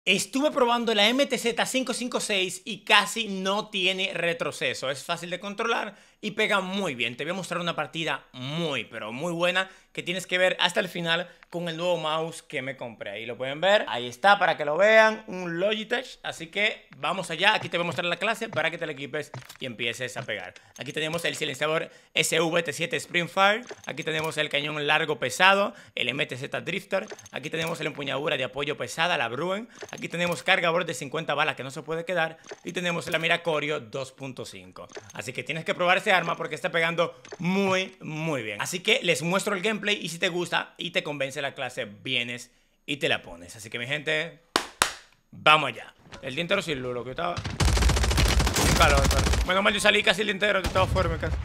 Estuve probando la MTZ556 y casi no tiene retroceso. Es fácil de controlar y pega muy bien. Te voy a mostrar una partida muy, pero muy buena que tienes que ver hasta el final con el nuevo mouse que me compré. Ahí lo pueden ver. Ahí está para que lo vean. Un Logitech. Así que vamos allá. Aquí te voy a mostrar la clase para que te la equipes y empieces a pegar. Aquí tenemos el silenciador SVT7 Springfire. Aquí tenemos el cañón largo pesado, el MTZ Drifter. Aquí tenemos la empuñadura de apoyo pesada, la Bruen. Aquí tenemos cargador de 50 balas que no se puede quedar. Y tenemos la mira Corio 2.5. Así que tienes que probar ese arma porque está pegando muy, muy bien. Así que les muestro el gameplay y si te gusta y te convence la clase, vienes y te la pones. Así que mi gente, vamos allá. El día entero sin luz, lo que estaba... Un calor, pero... Bueno, mal yo salí casi el día entero, estaba fuera de mi casa.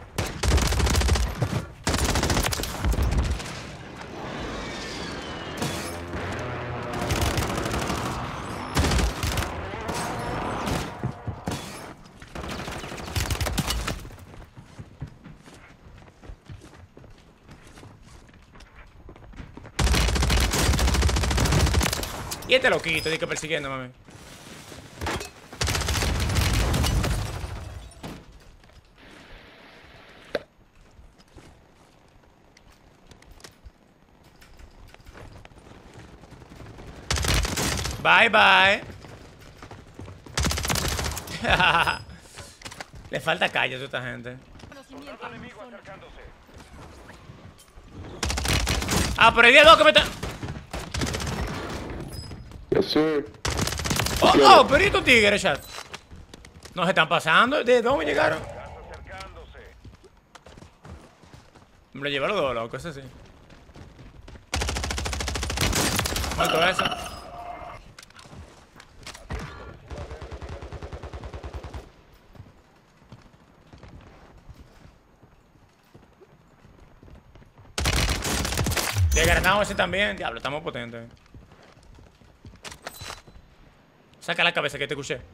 Y este loquito, di que persiguiendo, mami. Bye, bye. Le falta calle a toda esta gente. Ah, pero hay dos que me están... Yes, sir. Oh, pero ¿y estos tigres, chat? Nos están pasando. ¿De dónde llegaron? Me lo llevé a los dos, loco, eso sí. Muerto eso. Le granado ese también. Diablo, estamos potentes. Saca la cabeza que te escuché.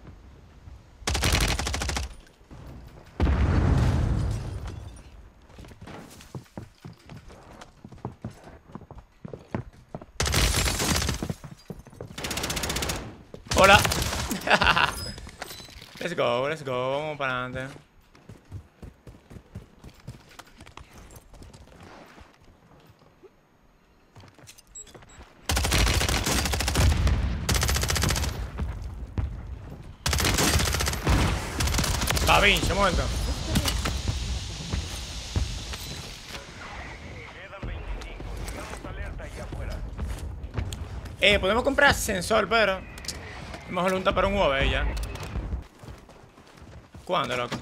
Hola. Let's go, let's go. Vamos para adelante. Va, pinche, un momento. Podemos comprar sensor, pero mejor un para un UAV ya. ¿Cuándo, loco?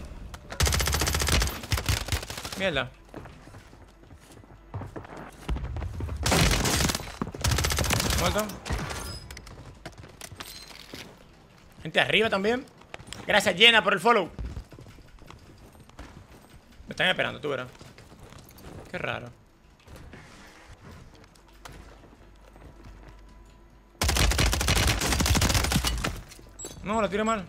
Mierda. Muerto. Gente arriba también. Gracias, Jenna, por el follow. Me están esperando, tú verás. Qué raro. No, lo tiré mal.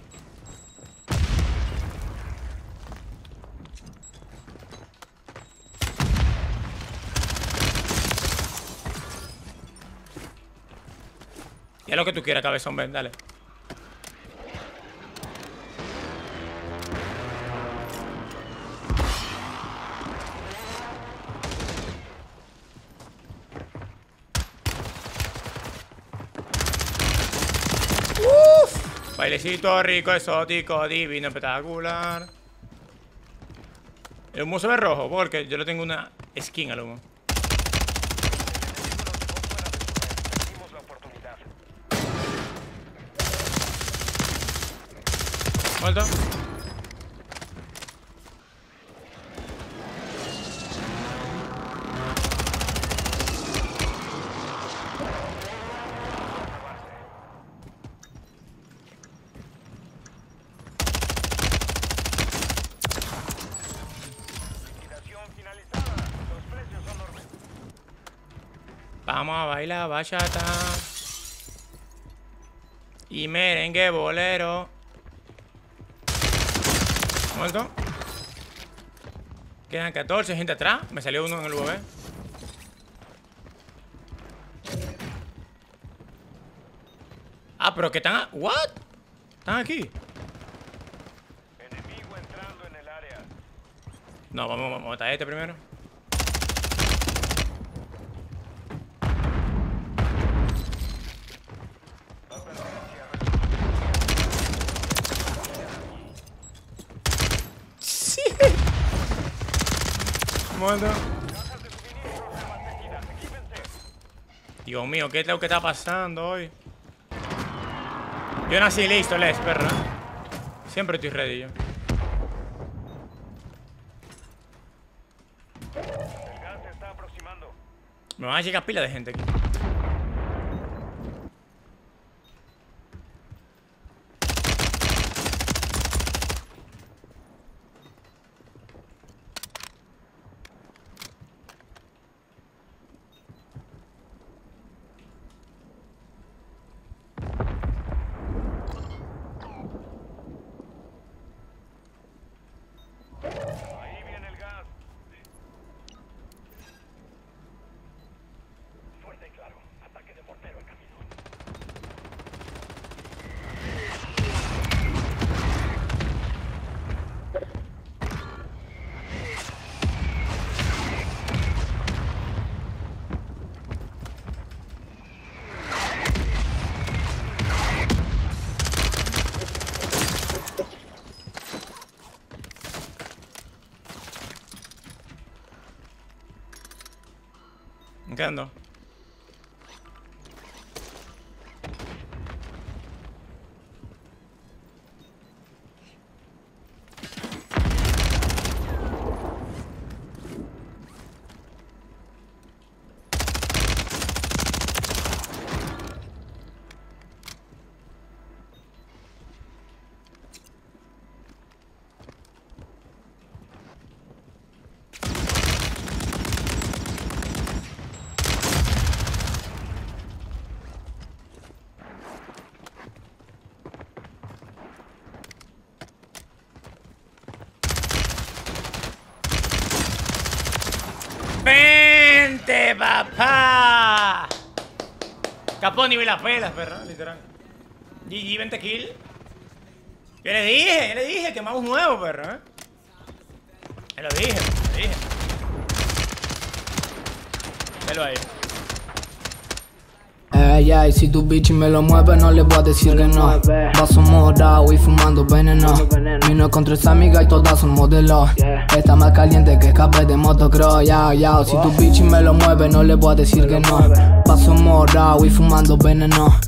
Ya lo que tú quieras, cabezón, ven, dale. Bailecito rico, exótico, divino, espectacular. El humo se ve rojo porque yo le tengo una skin al humo. Muerto. Vamos a bailar bachata y merengue bolero. Muerto. Quedan 14 gente atrás. Me salió uno en el UAV. Ah, pero que están... ¿What? ¿Están aquí? Enemigo entrando en el área. No, vamos a matar a este primero. Sí. Muerto. Cajas de suministros abastecidas. Equípense. Dios mío, ¿qué es lo que está pasando hoy? Yo nací listo, Les, perro. Siempre estoy ready yo. El gas se está aproximando. Me van a llegar pila de gente aquí. Ahí viene el gas. Fuerte y claro. Ataque de mortero en camino. ¿Qué ando? ¡Vente, papá! Capón y me las pelas, perra, literal. GG, 20 kill. Yo le dije que mouse nuevo, perro, Te lo dije. Velo ahí. Y si tu bitch me lo mueve no le voy a decir que no. Vaso morado y fumando veneno. Vino con 3 amigas y todas son modelos. Está más caliente que escape de motocross. Si tu bitch me lo mueve no le voy a decir que no. Vaso morado y fumando veneno.